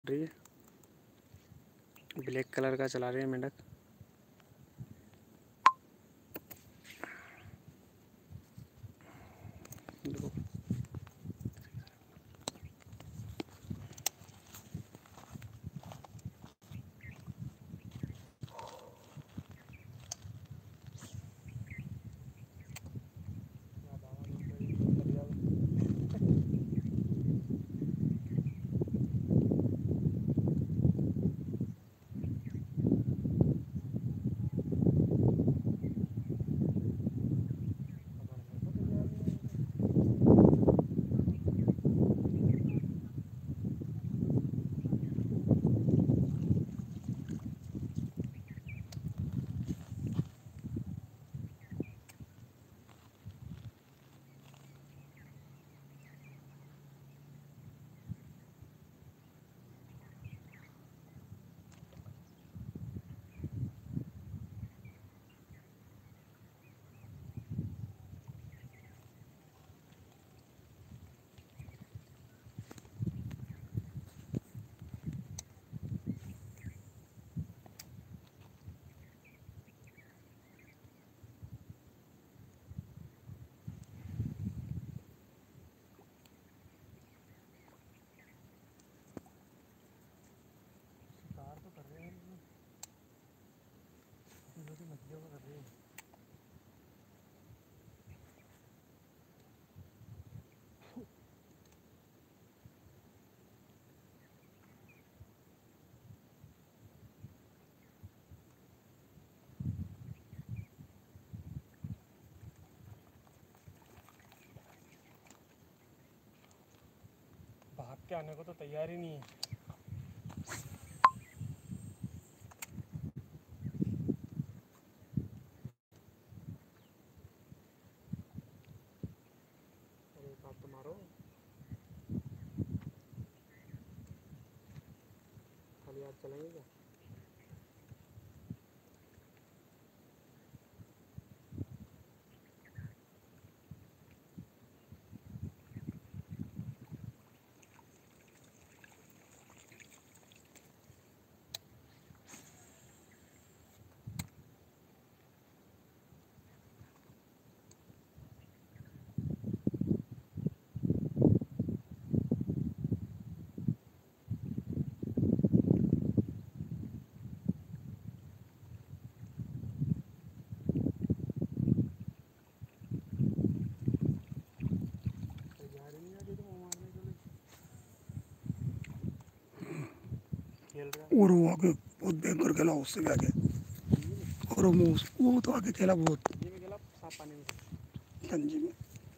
रही है, black colour का चला रहे हैं मेंढक। मछलियों को कर रहे हैं। भाग के आने को तो तैयार ही नहीं है। तो मारो, खाली हाथ चलेंगे क्या? और वो आगे बहुत भयंकर खेला उससे भी आगे, और वो तो आगे खेला बहुत गंजी में।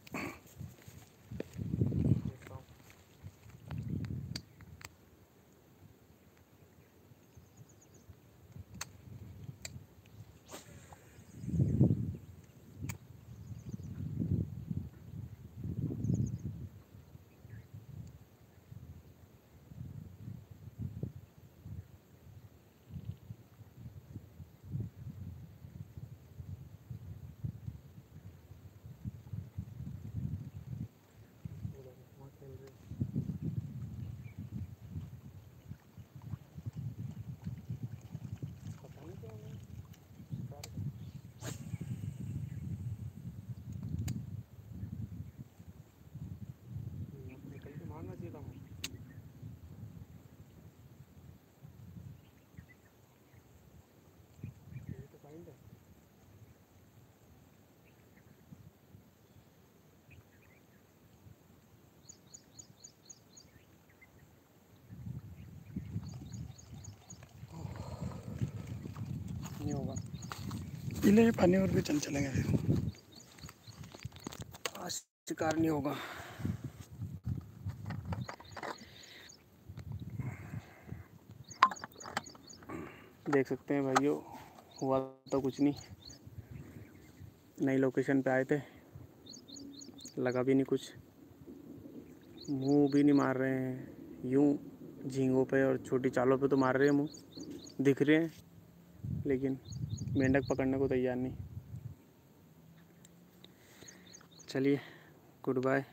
नहीं होगा, पीले पानी और भी चलेंगे फिर। आज शिकार नहीं होगा। देख सकते हैं भाइयों, हुआ तो कुछ नहीं। नई लोकेशन पे आए थे, लगा भी नहीं कुछ, मुंह भी नहीं मार रहे हैं। यूं झींगों पे और छोटी चालों पे तो मार रहे हैं मुंह, दिख रहे हैं, लेकिन मेंढक पकड़ने को तैयार नहीं। चलिए, गुड बाय।